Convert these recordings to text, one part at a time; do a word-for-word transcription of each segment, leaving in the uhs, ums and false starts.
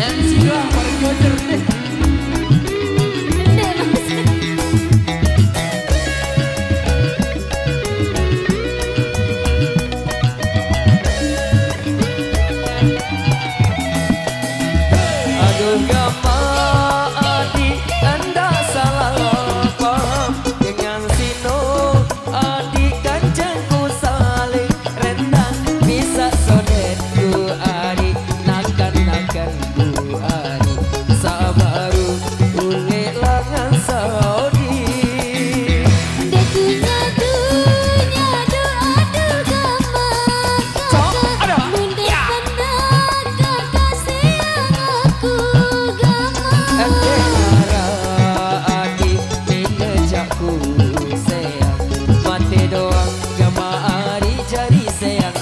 Nancy doang paling bocor deh. Aduh gama adik anda salah paham dengan sino adik kanjengku saling rendang bisa sodetku adik nakan nakan bu adik sabaru ule langan saudi detunya dunya do aduh gama kakak bunda pandang kakak sayang aku gama adik mengejakku sayang mati doang gama adik jadi sayang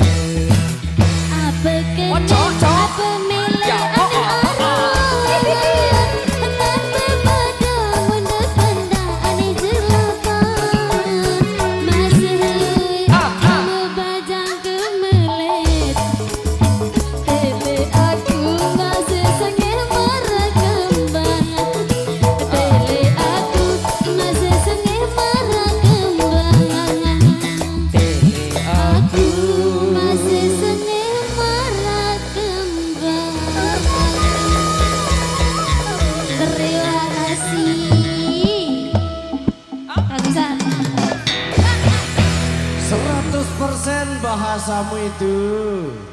apa kena apa milik ada arah tanpa pada bunda pandang aneh jelapan masih kamu bajang kemelet tele aku masih sangat marah kembang tele aku masih sangat marah kembang tele aku masih sangat marah kembang. Terima kasih. Bagusan. seratus persen bahasamu itu.